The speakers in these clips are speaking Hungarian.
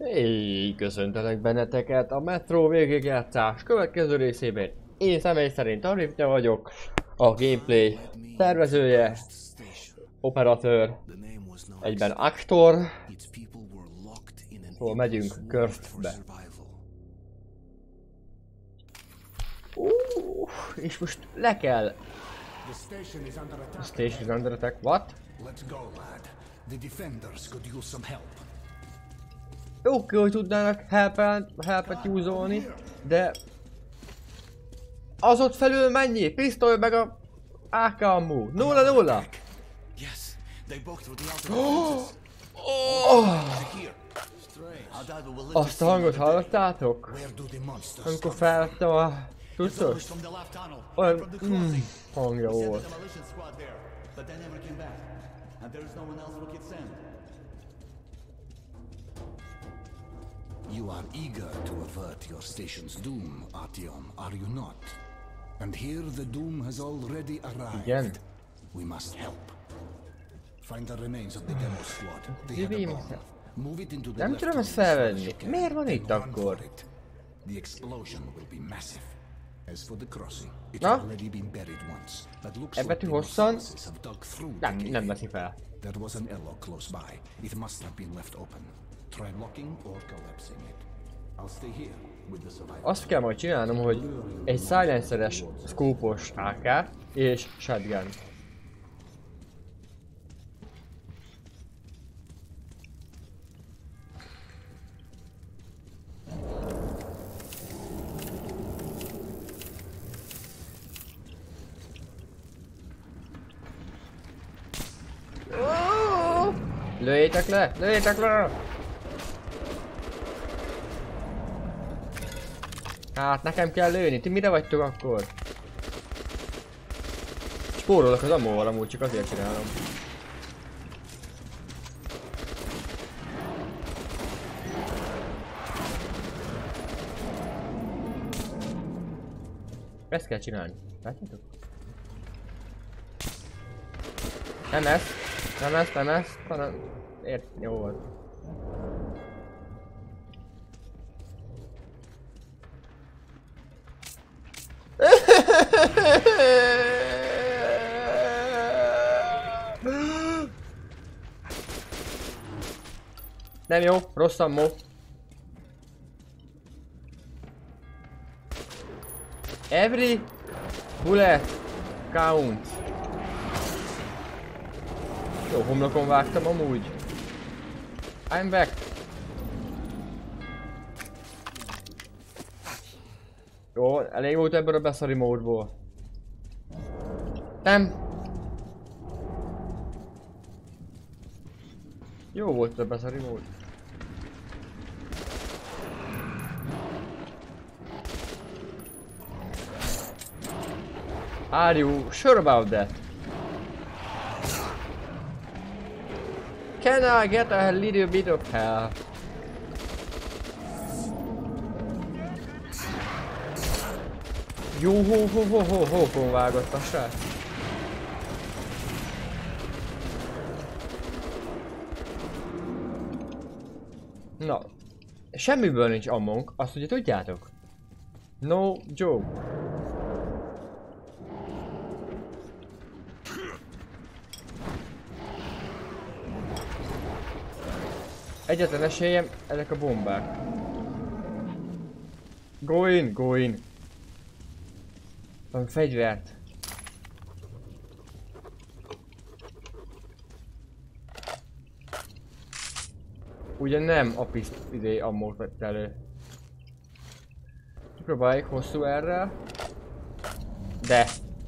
Hey, köszöntelek benneteket a Metro végigjátszás következő részében. Én személy szerint Arifnya vagyok, a gameplay tervezője, operatőr, egyben aktor. Szóval megyünk Cursed-be. És most le kell... The station is under attack. What? Let's go, lad. The defenders could use some help. Oké, hogy tudnának helpet usolni, de... Az ott felül mennyi? Pisztoly meg a... AK ammo. 0-0. Azt a hangot hallottátok? Amikor felvettem a... Tudszos? Olyan... hangja volt. You are eager to avert your station's doom, Artyom, are you not? And here the doom has already arrived. Igen. We must help. Find the remains of the demo squad. They had a bomb. Move it into the Nem tudom ezt felvenni. Miért van itt akkor? The explosion will be massive. As for the crossing, it's Na? already been buried once. But looks E like betű the hosszan? Mossalasses have dug through the Nem cave. veszi fel. There was an airlock close by. It must have been left open. Try locking or collapsing it. I'll stay here with the survivors. Azt kell majd csinálnom, hogy egy silenceres scope-os AK és shotgun. Lőjétek le! Lőjétek le! Hát nekem kell lőni, ti mire vagytok akkor? Spórolok az ammóval amúgy, csak azért csinálom. Ezt kell csinálni. Látjátok? Nem ezt, hanem... Jó volt. Nem jó, rossz ammó. Every bullet count. Jó, homlokon vágtam amúgy. I'm back. Jó, elég volt ebből a beszari módból. Nem. Jó volt a beszari mód. Are you sure about that? Can I get a little bit of help? Jó, hókon vágott a srác. Na, semmiből nincs ammónk, azt ugye tudjátok? No joke. Egyetlen esélyem ezek a bombák. Go in, go in. Van fegyvert. Ugye nem a ammót vett elő. Próbáljuk hosszú erre. De.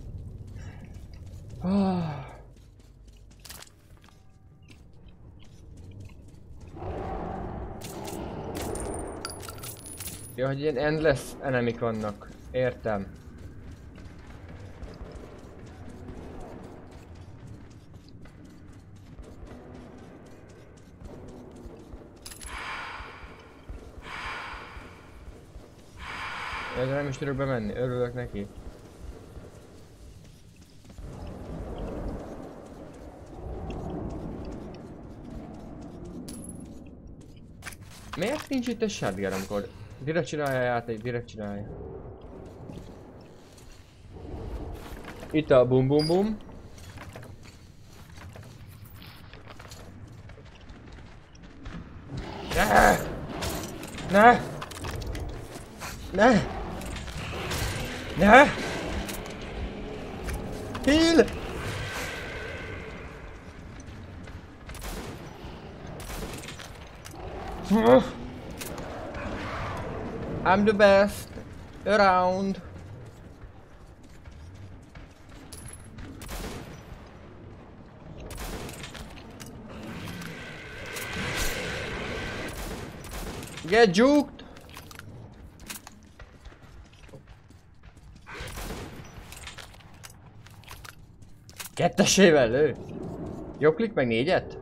Ja, hogy ilyen endless enemik vannak. Értem. Ezzel nem is tudok bemenni, örülök neki. Miért nincs itt egy shotgun, amikor direkt csinálja a játék, direkt csinálja? Itt a bum bum bum. Ne! Ne! Ne! Ne! Heal! I'm the best around. Get juked! Kettesével lő! Jó klik meg 4-et?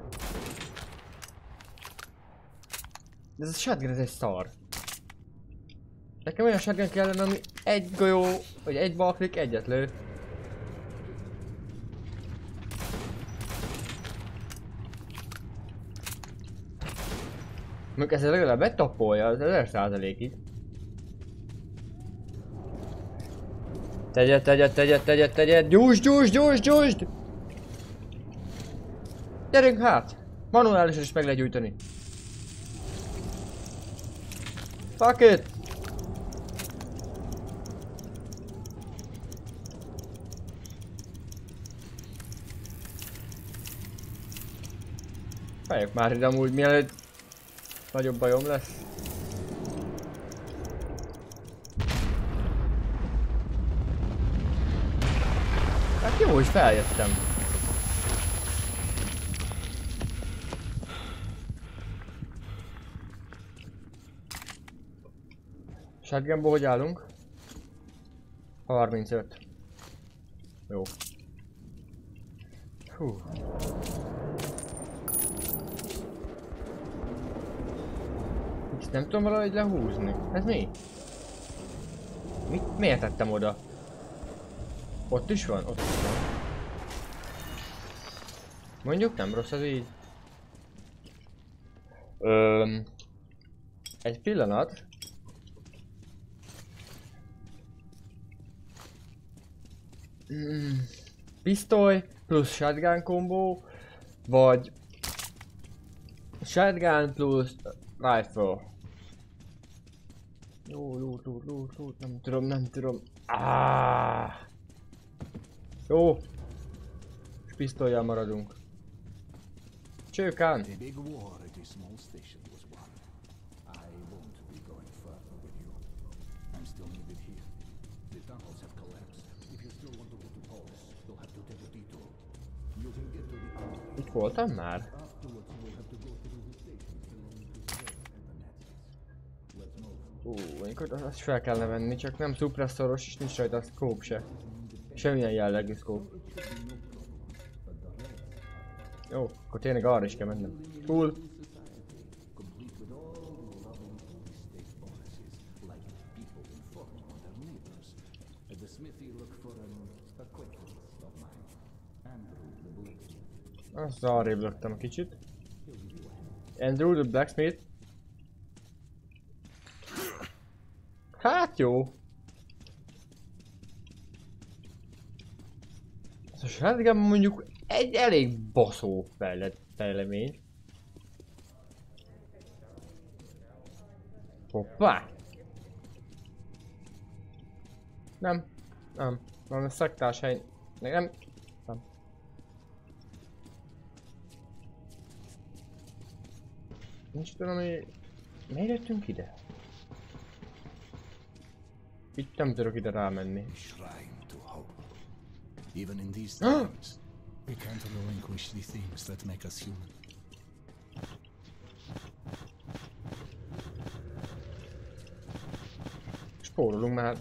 Ez a shotgun, ez egy szar. Nekem olyan shotgun kellene, ami egy golyó, vagy egy balklik, egyet lő. Mondjuk ezzel legalább betapolja, az 1000%-ig. Tegyed! Gyújtsd! Gyerünk hát! Manuálisan is meg lehet gyújtani. Fuck it! Fejek már ide amúgy, mielőtt nagyobb bajom lesz. Hát jó, hogy feljöttem. Shotgunból hogy állunk? 35. Jó. Hú. Itt nem tudom valahogy lehúzni. Ez mi? Miért tettem oda? Ott is van? Ott is van. Mondjuk nem rossz az így. Egy pillanat. Pisztoly plusz shotgun kombó, vagy shotgun plusz rifle. Jó, loot, nem tudom. Jó. És pisztollyal maradunk. Csőkán. Itt voltam már? Mondjuk azt fel kellene venni, csak nem szupresszoros és nincs rajta a scope se. Semmilyen jellegű scope. Jó, akkor tényleg arra is kell mennem. Cool. Azt arrébb löktem a kicsit. Andrew the Blacksmith. Hát jó. Ez a shotgun mondjuk egy elég baszó fejlemény. Hoppá! Nem. Van a szektás hely. Nem. Nincs tudom, hogy... Miért jöttünk ide? Itt nem tudok ide rámenni. Even in these times, we can't relinquish the things that make us human. Spórolunk már.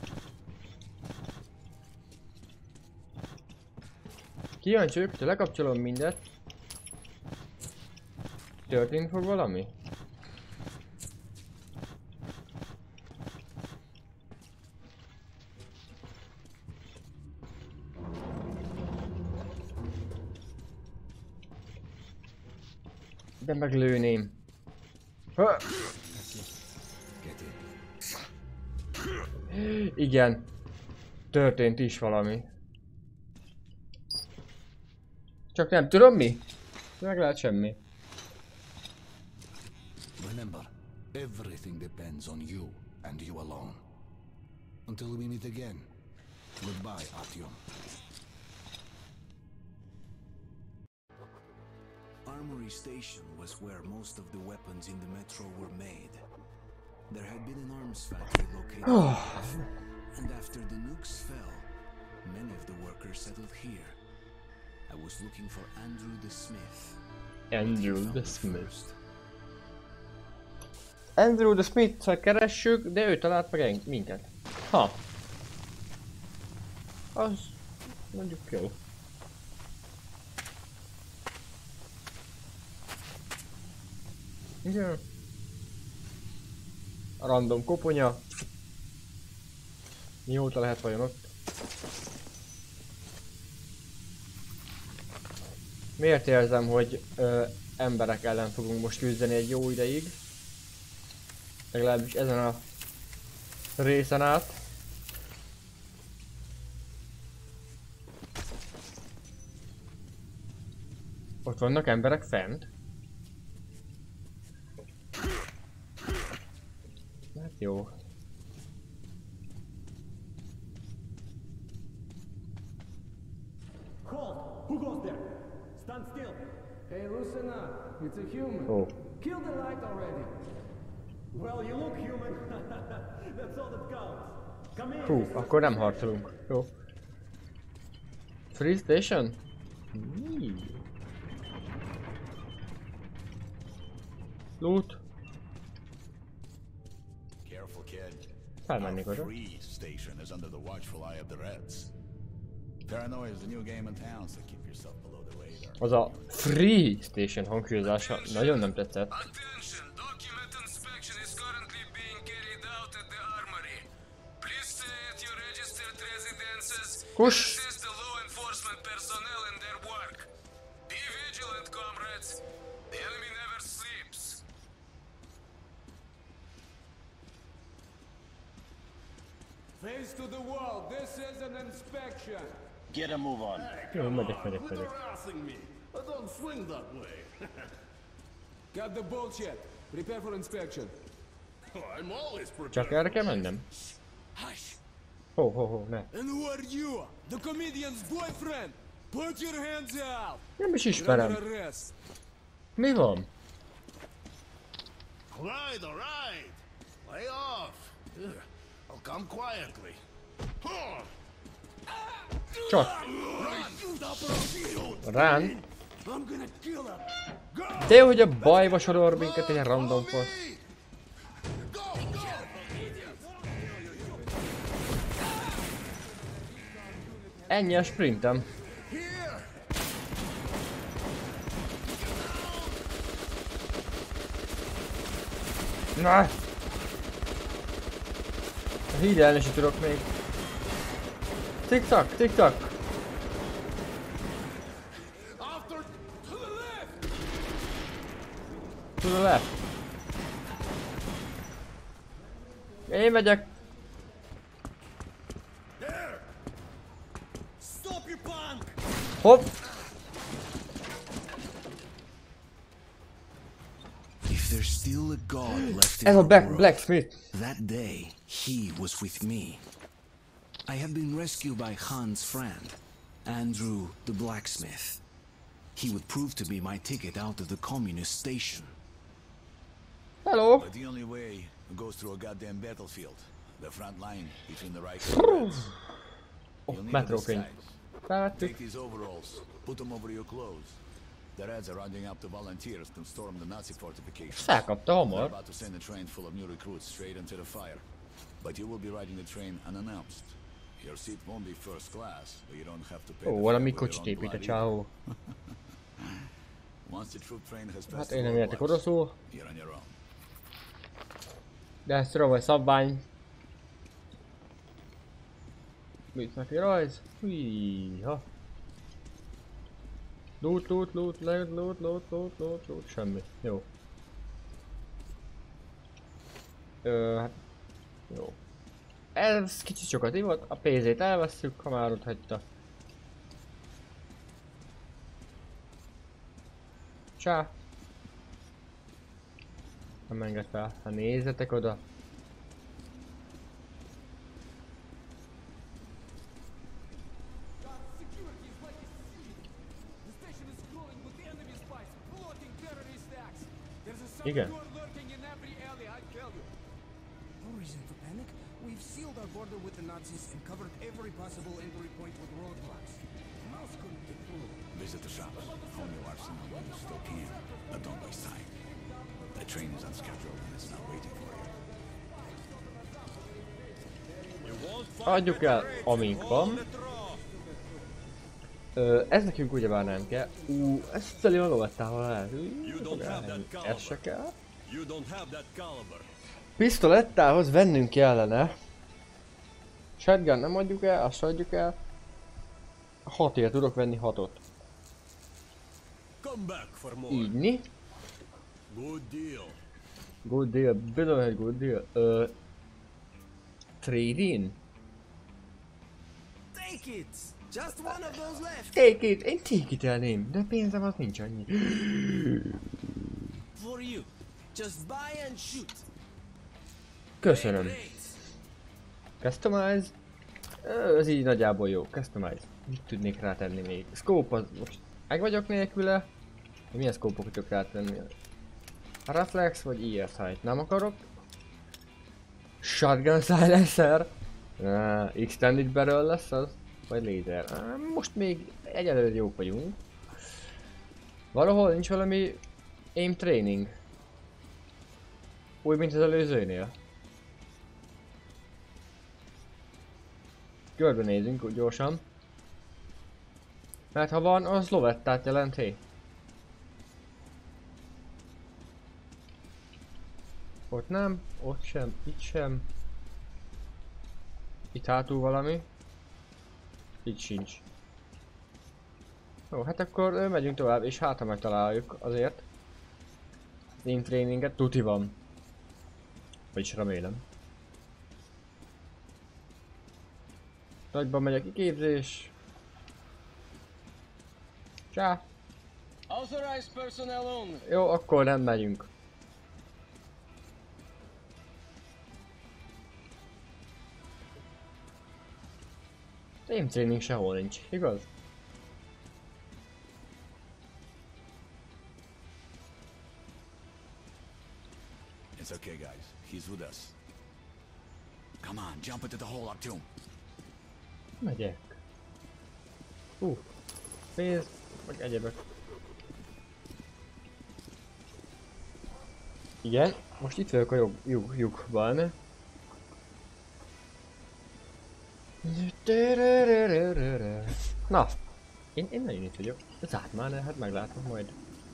Kíváncsi vagyok, hogyha lekapcsolom mindet. Történni fog valami? De meglőném. Igen. Történt is valami. Csak nem tudom mi? Meg lehet semmi. Remember, everything depends on you and you alone. Until we meet again. Goodbye, Artyom. Armory Station was where most of the weapons in the metro were made. There had been an arms factory located there, and after the nukes fell, many of the workers settled here. I was looking for Andrew the Smith. Andrew the Smith. Andrew the Smith-t keressük, de ő talált meg minket. Ha. Az mondjuk jó. Igen. A random koponya. Mióta lehet vajon ott? Miért érzem, hogy emberek ellen fogunk most küzdeni egy jó ideig? Legalábbis ezen a részen át. Ott vannak emberek fent. Hát jó. Who goes there? Stand still. Hey, listen up. It's a human. Oh. Kill the light already. Well, you look human. That's all that counts. Come in. Hú, akkor nem harcolunk. Jó. Free station? Loot. Careful, kid. Felmennék oda. Free Station is under the watchful eye of the Reds. Paranoia is the new game in town, so keep yourself below the radar. Az a Free Station hangsúlyozása nagyon nem tetszett. Attention! Document inspection is currently being carried out at the armory. Please stay at your registered residences Kuss! and assist the law enforcement personnel in their work. Be vigilant, comrades. The enemy never sleeps. Face to the wall. This is an inspection. Get a move on. Jó, megyek. harassing me. I don't swing that way. Got the bullshit. Prepare for inspection. I'm always prepared. Csak erre kell mennem? Hush! Ho, ne. And who are you? The comedian's boyfriend. Put your hands out. Nem is You're under ismerem. arrest. Mi van? All right. Lay off. I'll come quietly. Csak. Rán. I'm gonna kill him. De hogy a bajba sorol minket egy random fasz. Ennyi a sprintem. Na! A hídelni se tudok még. Tik-tak, tik-tak! To the left. Én megyek. Stop, you punk! Hopp! If there's still a god left in Ez a the world, Blacksmith. that day he was with me. I had been rescued by Han's friend, Andrew the blacksmith. He would prove to be my ticket out of the communist station. Hello. But the only way goes through a goddamn battlefield. The front line between the Reich and the Reds. You'll need to Metrokönyv. decide. Felvettük. Take these overalls, put them over your clothes. The Reds are rounding up the volunteers to storm the Nazi fortifications. Felkapta They're hamar. about to send a train full of new recruits straight into the fire. But you will be riding the train unannounced. Your seat won't be first class, but you don't have to pay. Ó, the valami fare with your kocsit own épít a blood csávó. either. Once the troop train has Hát passed én the nem értek roadblocks, oroszul. you're on your own. De ezt tudom, hogy szabvány. Műszaki rajz. Hújha. Loot. Semmi. Jó. Hát... Jó. Ez kicsit sokat ivott, a pénzét elvesszük, ha már ott hagyta. Csá! Nem enged fel, ha nézzetek oda. Igen. No reason to panic. We've sealed our border with the Nazis and covered every possible entry point with roadblocks. Mouse couldn't get through. Visit the shop. Home your arsenal when you still can. But don't waste time. The train is on schedule and it's not waiting for you. Adjuk el, amink van. Ez nekünk ugyebár nem kell. Ezt szeli a lovettával el. Ez se kell. Pisztolettához vennünk kellene. Shotgun nem adjuk el, azt adjuk el. 6-ért tudok venni 6-ot. Ígyni. Good deal, bizony egy good deal. Trade-in? Take it! Just one of those left! Take it! Én take it elném, de pénzem az nincs annyi. For you. Just buy and shoot. Köszönöm. Customize. Ez így nagyjából jó. Customize. Mit tudnék rátenni még? Scope az most meg vagyok nélküle. Milyen scope-okat tudok rátenni? Reflex vagy EF-height? Nem akarok. Shotgun silencer. Extended barrel lesz az? Vagy laser? Most még egyelőre jók vagyunk. Valahol nincs valami aim training. Úgy mint az előzőnél. Körbenézünk gyorsan. Mert ha van, az lovettát jelenti. Ott nem, ott sem, itt sem. Itt hátul valami. Itt sincs. Jó, hát akkor megyünk tovább, és hát ha megtaláljuk azért. Team traininget tuti van. Vagyis remélem. Nagyban megyek kiképzés. Csá! Jó, akkor nem megyünk. Team training sehol nincs, igaz? It's okay, guys. He's with us. Come on, jump into the hole, Artyom. Megyek. Pénz, meg egyebek. Igen, most itt vagyok a lyukban. Na, én nagyon itt vagyok. Zárt már le, hát meglátom majd.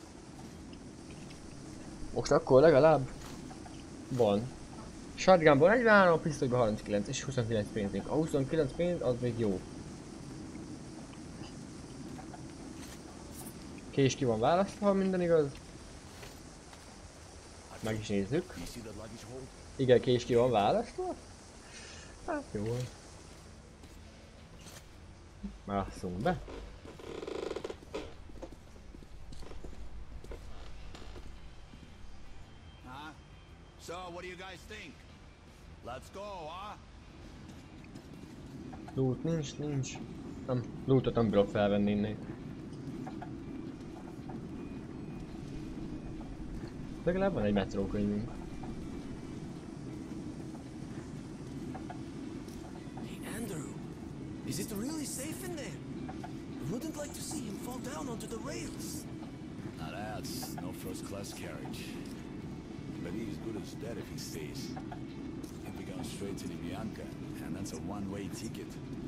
Most akkor legalább van. Shotgunból 43, a pisztolyban 39 és 29 pénzünk. A 29 pénz az még jó. Kés ki van választva, ha minden igaz. Meg is nézzük. Igen, kés ki van választva. Hát jó. Másszunk be. So, what do you guys think? Let's go, huh? Loot nincs. Nem, lootot nem bírok felvenni innen. Legalább van egy metrókönyvünk. Hey, Andrew. Is it really safe in there? I wouldn't like to see him fall down onto the rails. Now that's no first-class carriage. But he's good as dead if he stays. He'll be going straight to Lubyanka, and that's a one-way ticket.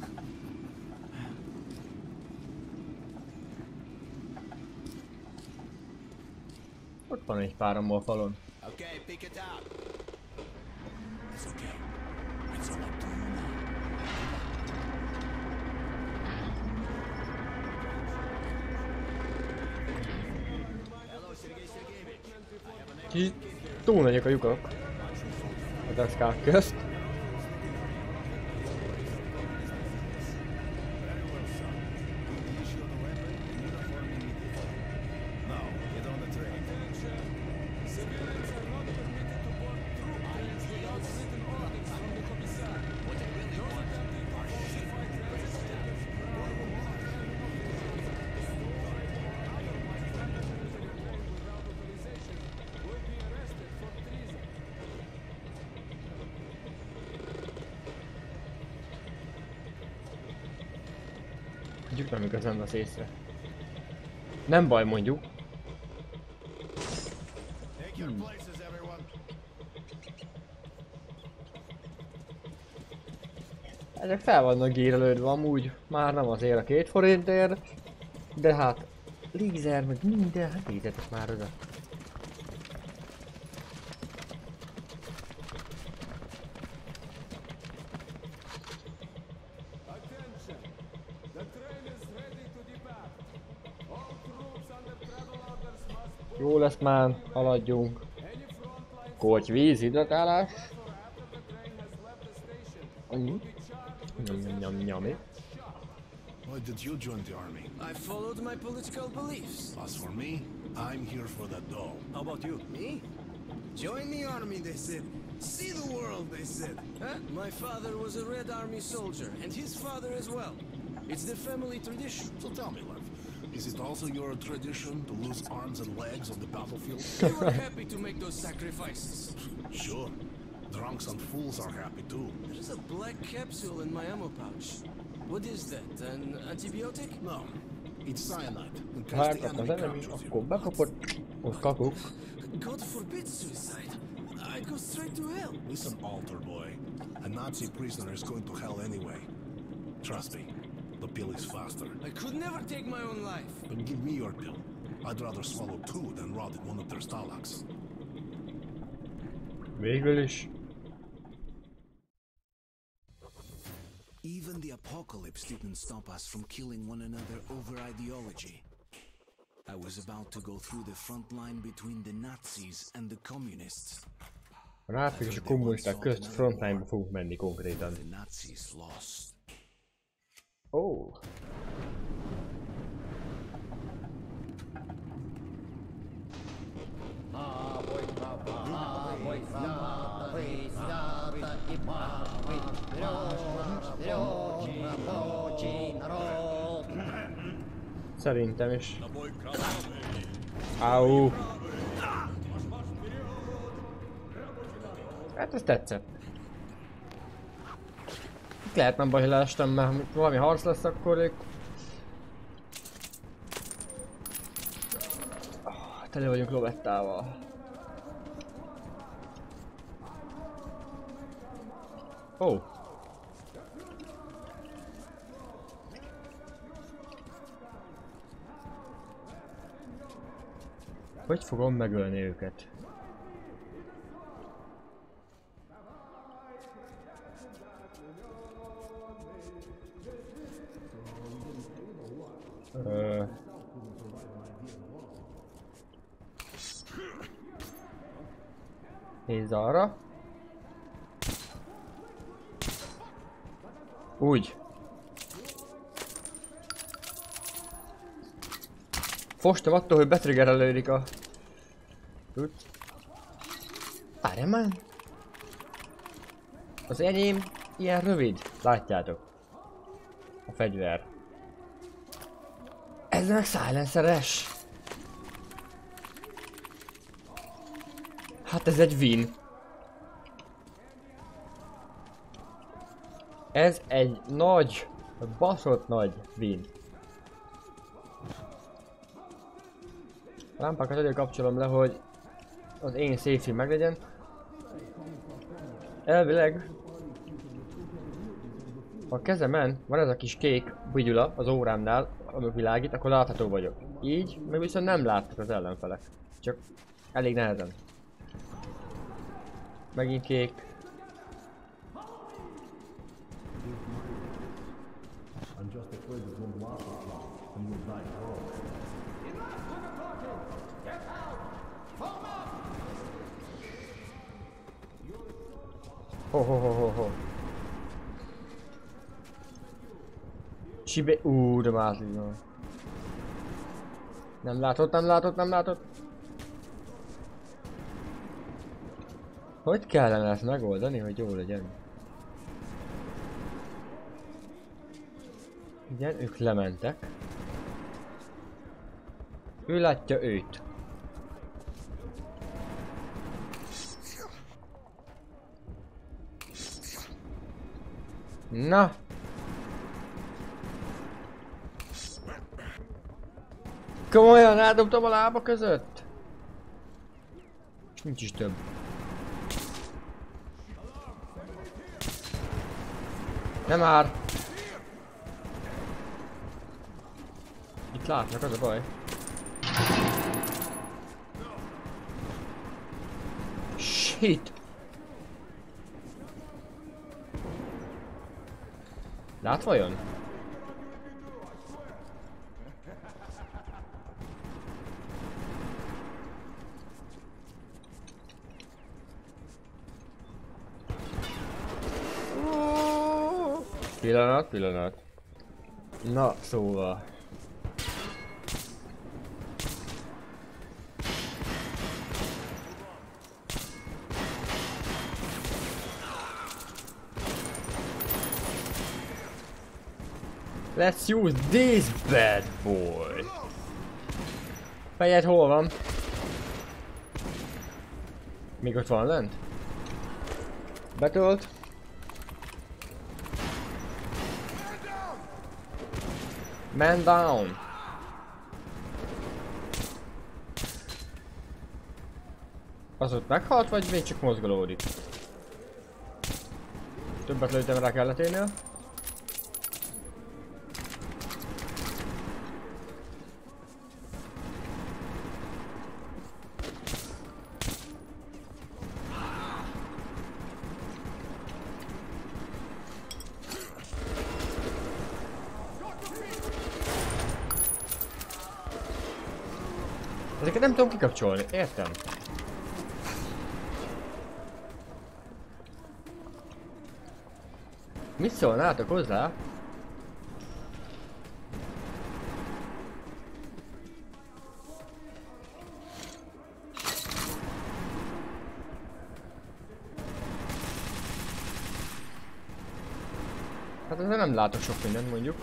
Ott van egy párom a falon. Okay, pick it up. It's okay. It's all up to you now. Kicsit túl nagyok a lyukak. A deszkák közt. Tudjuk, nem igazán az észre. Nem baj, mondjuk. Ezek fel vannak gírelődve amúgy, már nem azért a 2 forintért, de hát lézer meg minden, hát nézzetek már oda. Jó lesz már, haladjunk. Kocs víz, hidratálás. Nyom. Why did you join the army? I followed my political beliefs. As for me, I'm here for that dough. How about you? Me? Join the army, they said. See the world, they said. Huh? My father was a Red Army soldier, and his father as well. It's the family tradition. So tell me, Lev, is it also your tradition to lose arms and legs on the battlefield? You were happy to make those sacrifices. Sure. Drunks and fools are happy too. There's a black capsule in my ammo pouch. What is that? An antibiotic? No, it's cyanide. In Ha case the elkapna az enemy enemy, captures you. akkor bekapott, ott kakuk. God forbid suicide. I'd go straight to hell. Listen, altar boy. A Nazi prisoner is going to hell anyway. Trust me, the pill is faster. I could never take my own life. Then give me your pill. I'd rather swallow 2 than rot in one of their stalags. Végül is. Even the apocalypse didn't stop us from killing one another over ideology. I was about to go through the front line between the Nazis and the communists. A nácik és a kommunisták közt frontline-ba fogunk menni konkrétan. The Nazis lost. Oh. Szerintem is. Au. Hát ez tetszett. Itt lehet nem baj, hogy leestem, mert valami harc lesz, akkor ők... Tele vagyunk lovettával. Oh. Hogy fogom megölni őket? Nézz arra. Úgy. Fostam attól, hogy betriggerelődik a... Várjál már! Az enyém ilyen rövid, látjátok. A fegyver. Ez meg silenceres. Hát ez egy win. Ez egy nagy, baszott nagy win. A lámpákat azért kapcsolom le, hogy az én safety meglegyen. Elvileg, ha a kezemen van ez a kis kék vigyula az órámnál, ami világít, akkor látható vagyok. Így, meg viszont nem láttak az ellenfelek. Csak elég nehezen. Megint kék. Ho. Csibe... de mászik van. Nem látott. Hogy kellene ezt megoldani, hogy jó legyen? Igen, ők lementek. Ő látja őt. Na! Komolyan eldobtam a lába között? És nincs is több. Nem már! Itt látnak, az a baj. Shit! Lát vajon? Pillanat. Na, szóval. Let's use this bad boy. Fejed hol van? Még ott van lent? Betölt. Man down. Az ott meghalt, vagy még csak mozgolódik? Többet lőttem rá kelleténél. Ezeket nem tudom kikapcsolni, értem. Mit szólnátok hozzá? Hát ezzel nem látok sok mindent mondjuk.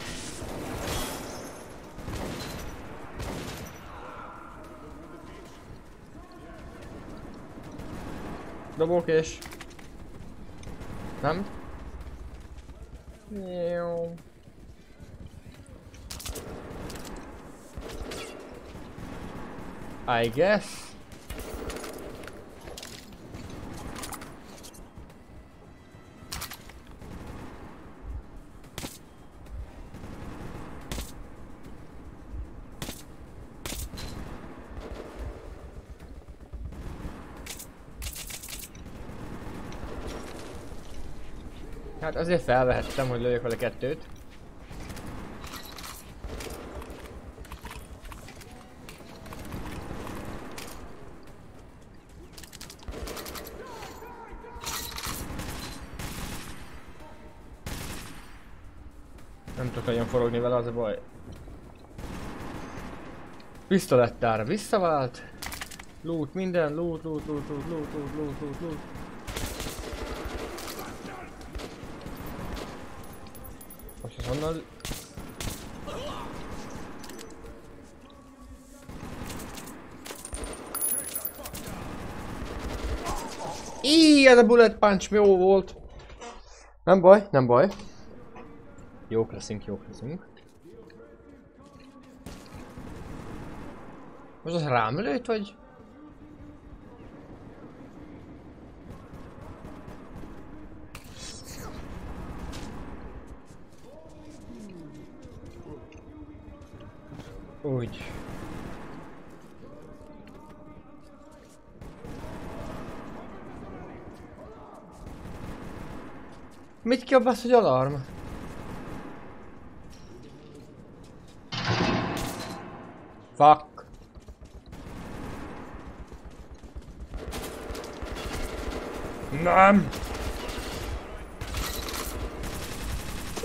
Dobókés. Nem? Jó. I guess. Hát azért felvehettem, hogy lőjök vele kettőt. Nem tudok nagyon forogni vele, az a baj. Pisztolettára visszavált. Loot minden, loot. Most az honnan... Íj, ez a bullet punch jó volt. Nem baj. Jók leszünk. Most az rám lőtt, vagy? Úgy. Mit kiabálsz, hogy alarm? Fuck. Nem!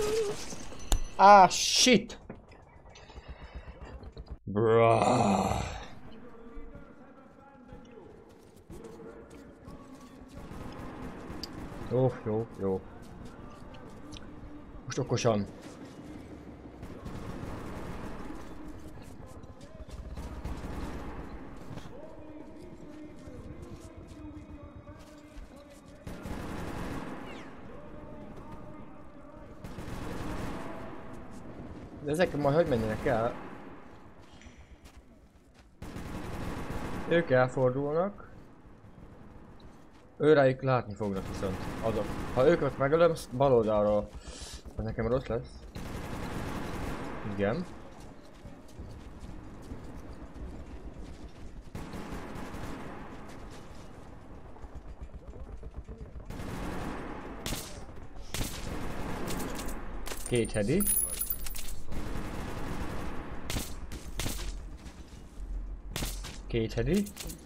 Ah, shit! Bruh. Jó, jó, jó. Most okosan. De ezek majd hogy menjenek el? Ők elfordulnak. Őrájuk látni fognak viszont azok. Ha őket megölöm, bal oldalról, az nekem rossz lesz. Igen. Két hedi. Két hedi.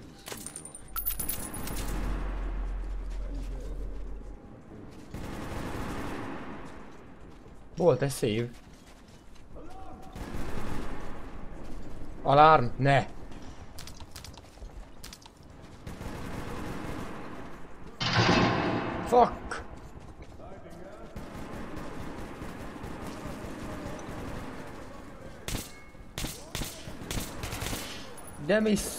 Volt egy szív. Alarm, ne! Fuck! De miss!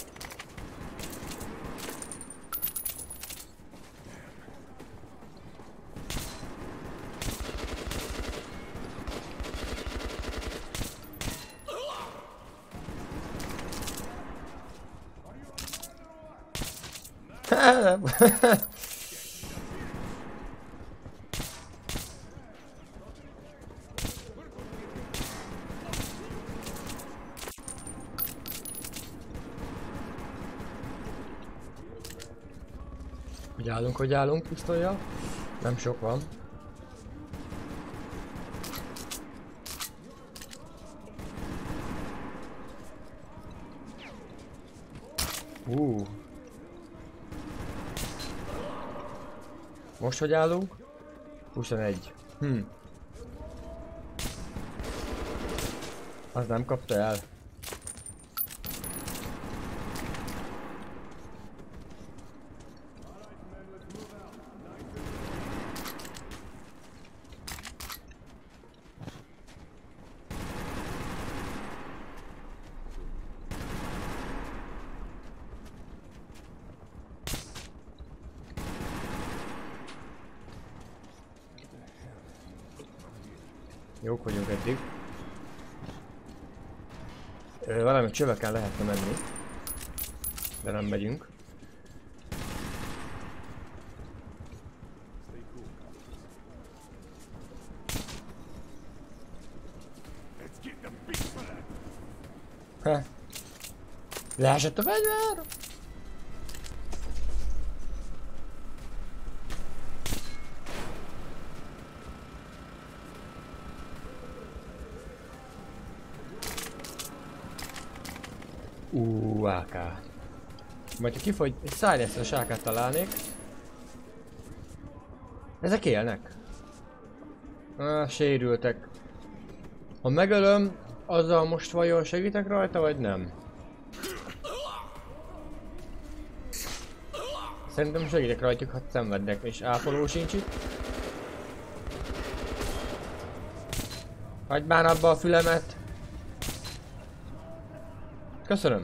Hogy állunk pisztolya. Nem sok van. Most hogy állunk? 21. Az nem kapta el. Jók vagyunk eddig. Valami csöveken lehetne menni. De nem megyünk. Ha. Leesett a fegyver! AK. Majd ha kifogy, egy silencer-es AK-t találnék. Ezek élnek. Sérültek. Ha megölöm, azzal most vajon segítek rajta, vagy nem? Szerintem segítek rajtuk, ha szenvednek, és ápoló sincs itt. Hagyd már abba a fülemet! Köszönöm!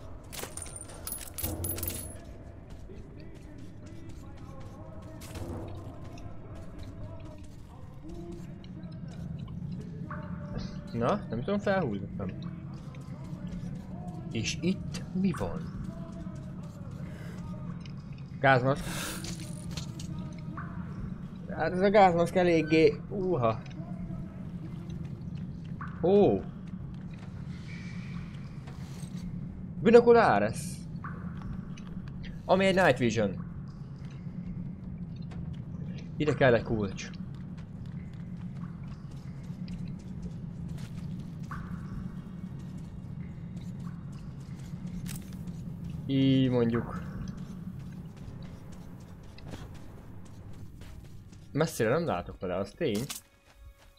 Na, nem tudom felhúzni. És itt mi van? Gázmaszk. Hát ez a gázmaszk eléggé... Ó! Binoculares. Ami egy Night Vision. Ide kell egy kulcs. Így mondjuk. Messzire nem látok vele, az tény.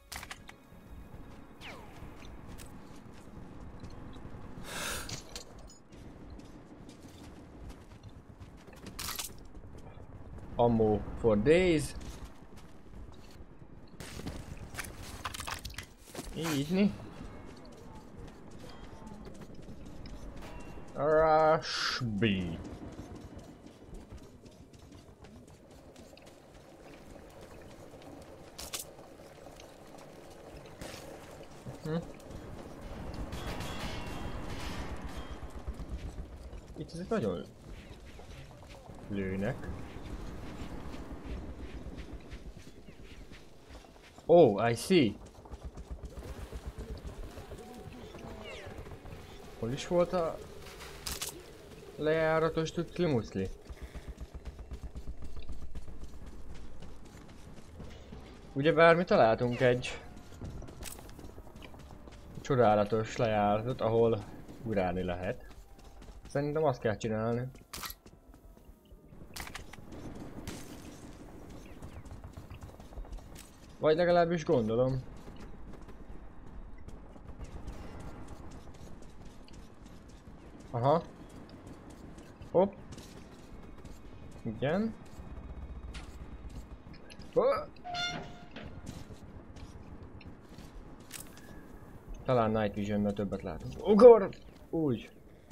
Ammo for days. Így. Rush B. Itt ezek nagyon lőnek. Oh, I see. Hol is volt a lejáratos tucli-mucli? Ugyebár mi találtunk egy csodálatos lejáratot, ahol ugrálni lehet. Szerintem azt kell csinálni. Vagy legalábbis gondolom. Aha. Hopp. Igen. Talán Night Vision-nel többet látunk. Ugor! Úgy.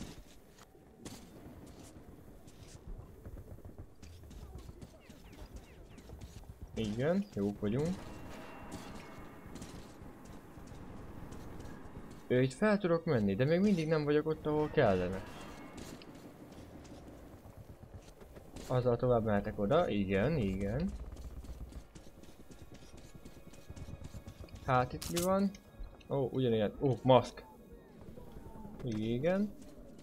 Igen, jók vagyunk. Itt fel tudok menni, de még mindig nem vagyok ott, ahol kellene. Azzal tovább mehetek oda, igen. Hát itt mi van? Ó, ugyanilyen, maszk. Igen.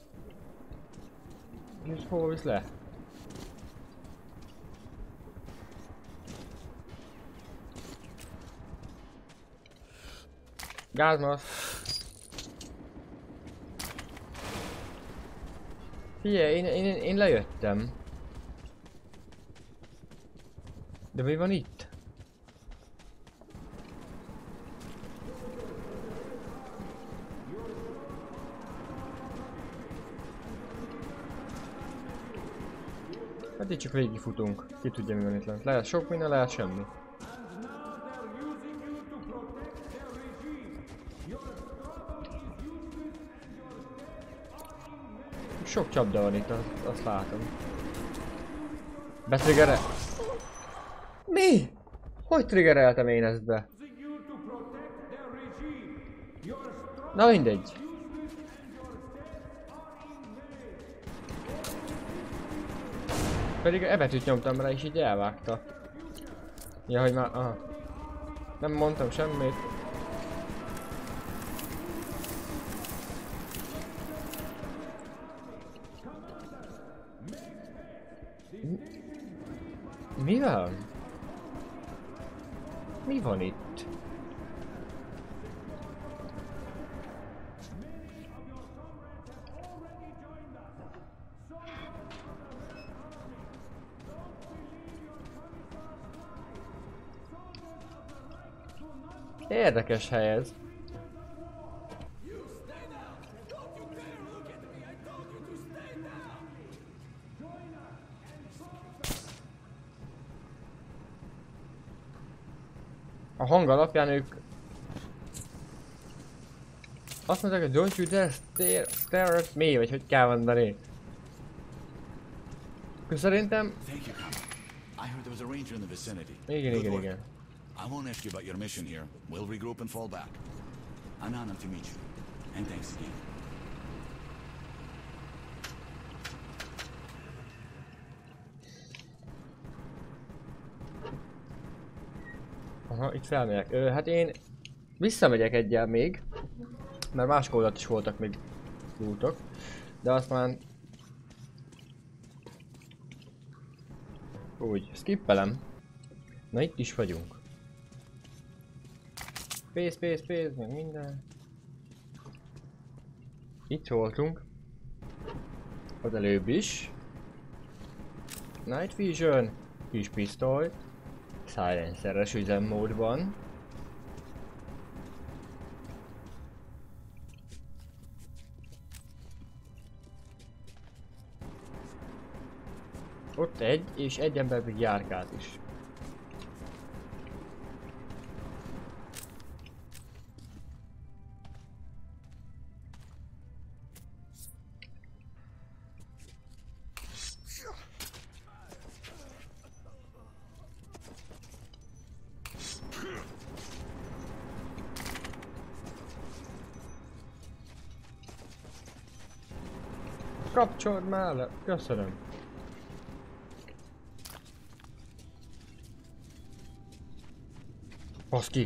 És hol visz le? Gázmaszk. Figyelj, én lejöttem. De mi van itt? Hát itt csak végigfutunk. Ki tudja mi van itt lent. Lehet sok minden, lehet semmi. Sok csapda van itt, azt látom. Betriggerel... Mi? Hogy triggereltem én ezt be? Na mindegy. Pedig ebetűt nyomtam rá és így elvágta. Ja, hogy már... Aha. Nem mondtam semmit. Mi van? Mi van itt? Érdekes hely ez. A hang alapján ők azt mondták, hogy don't you dare stare at me, vagy hogy kell mondani. Szerintem... Igen. I won't ask you about your mission here. We'll regroup and fall back. I'm honored to meet you. And thanks again. Aha, itt felmegyek. Hát én visszamegyek egyel még, mert más oldalt is voltak még útok, de azt már úgy skippelem. Na itt is vagyunk. Space, meg minden. Itt voltunk. Az előbb is. Night Vision, kis pisztoly. Silenceres üzemmódban. Ott egy, és egy ember még járkált is. Kapcsold már le, köszönöm. Baszki!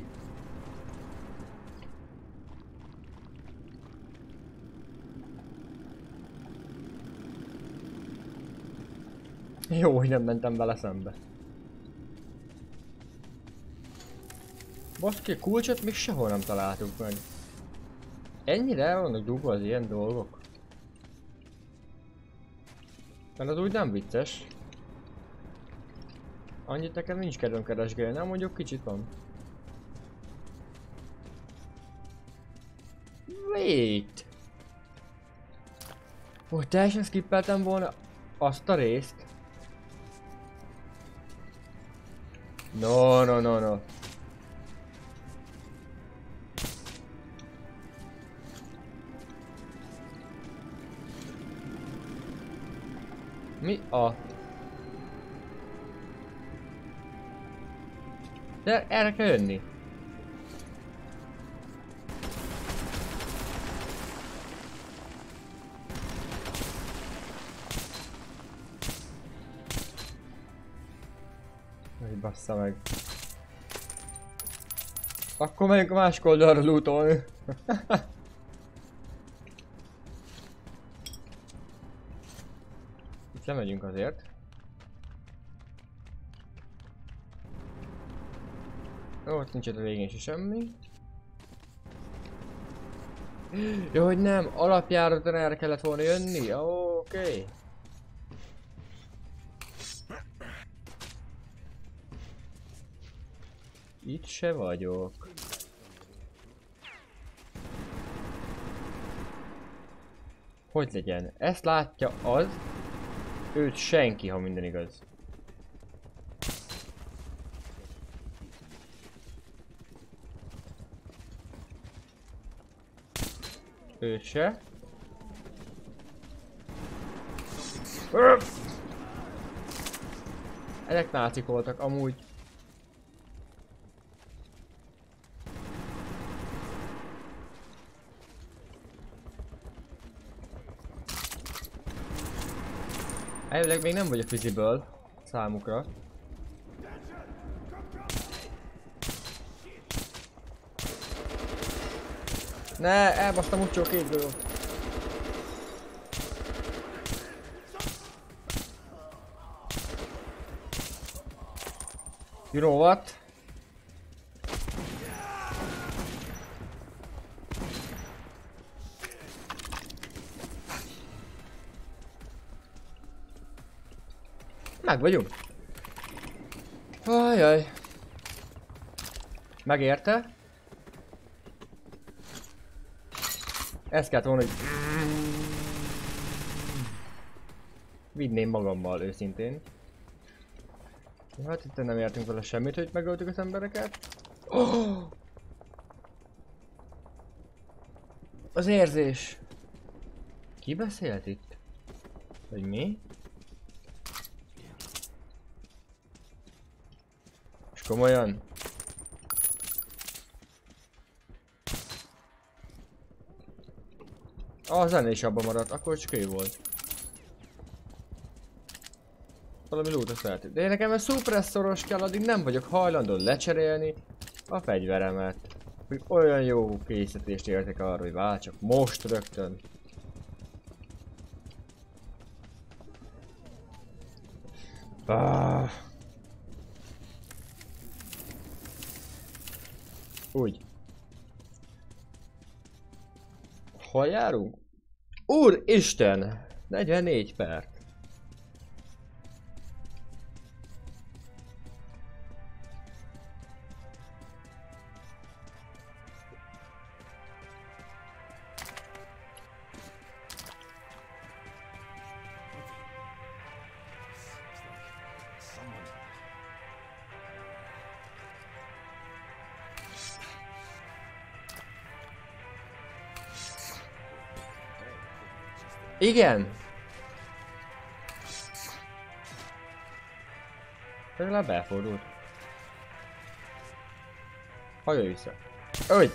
Jó, hogy nem mentem vele szembe. Baszki, a kulcsot még sehol nem találtuk meg. Ennyire el vannak dugva az ilyen dolgok? Mert az úgy nem vicces. Annyit nekem nincs kedvem keresgélni, nem mondjuk kicsit van. Wait! Hogy teljesen skippeltem volna azt a részt. No. Mi a... De erre kell jönni. Hogy bassza meg. Akkor megyünk a másik oldalra lootolni. Itt lemegyünk azért. Jó, ott nincs ott a végén se semmi. Jó, hogy nem, alapjáraton erre kellett volna jönni? Oké. Itt se vagyok. Hogy legyen? Ezt látja az, őt senki, ha minden igaz. Ő se. Ezek nácik voltak amúgy. Elvileg még nem vagyok visible számukra. Ne, elbasztam úgy csak kétből. You know what? Meg vagyunk. Ajaj. Megérte? Ezt kellett volna, hogy vinném magammal őszintén. Hát itt nem értünk vele semmit, hogy megöltük az embereket. Oh! Az érzés. Ki beszélt itt? Vagy mi? És komolyan? A zene is abban maradt, akkor csak ő volt. Valami loot azt lehet. De nekem a szupresszoros kell, addig nem vagyok hajlandó lecserélni a fegyveremet. Hogy olyan jó készítést értek arra, hogy váltsak most rögtön. Úgy. Hol járunk? Úristen! 44 perc. Igen! Legalább elfordult. Hajolj vissza. Úgy!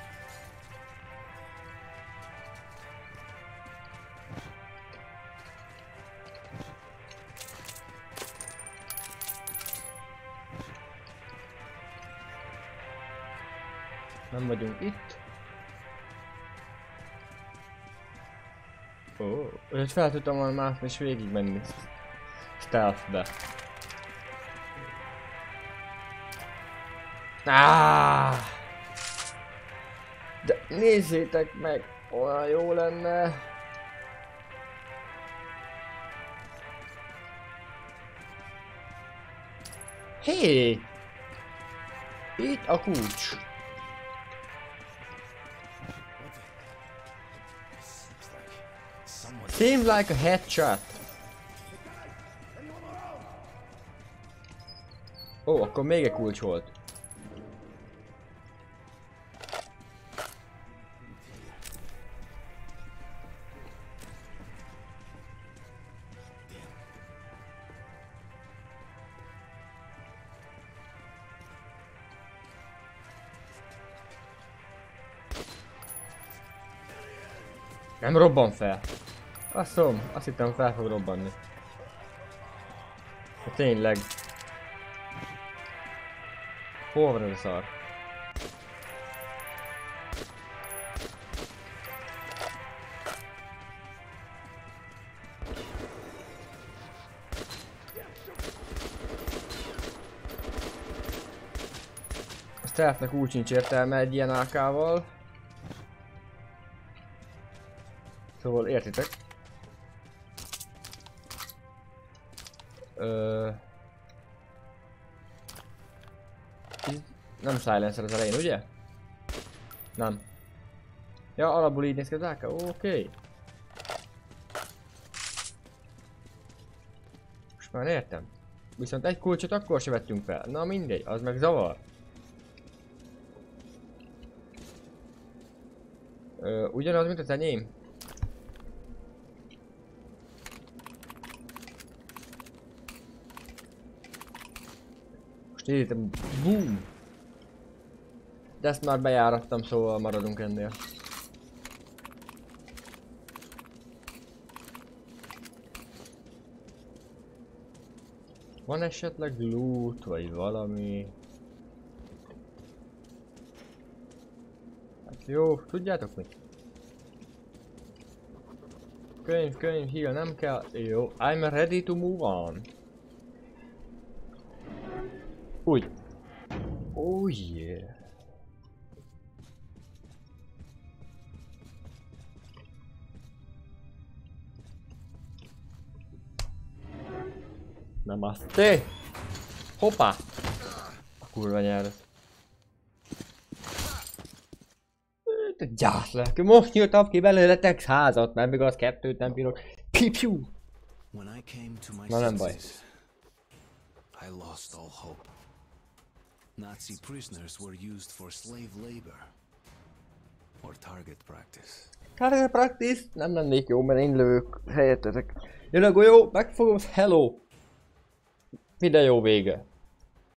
Nem vagyunk itt. Ó, hogy fel tudtam volna mászni és végig menni stealthbe. De nézzétek meg, olyan jó lenne. Hé! Itt a kulcs. Seems like a headshot. Ó, akkor még egy kulcs volt. Nem robban fel. Azt hittem fel fog robbanni. De tényleg. Hol van ez a szar? A stealthnek úgy sincs értelme egy ilyen AK-val. Szóval értitek? Nem silencer az elején, ugye? Nem. Ja, alapból így néz ki az AK, oké. Most már értem. Viszont egy kulcsot akkor se vettünk fel. Na mindegy, az meg zavar. Ugyanaz, mint az enyém. Most értem, boom! De ezt már bejárattam, szóval maradunk ennél. Van esetleg loot, vagy valami? Hát jó, tudjátok mit? Könyv, heal, nem kell. Jó, I'm ready to move on. Úgy. Oh yeah. Namaste! Hoppá! A kurva nyelvet. Te gyászlelkő, most nyíltam ki belőletek 100-at, mert még az 2-t nem bírok. Piu! Na nem baj. I lost all hope. Nazi prisoners were used for slave labor or target practice. Target practice? Nem lennék jó, mert én lövök helyettetek. Jön a golyó, megfogom, hello! Videó vége.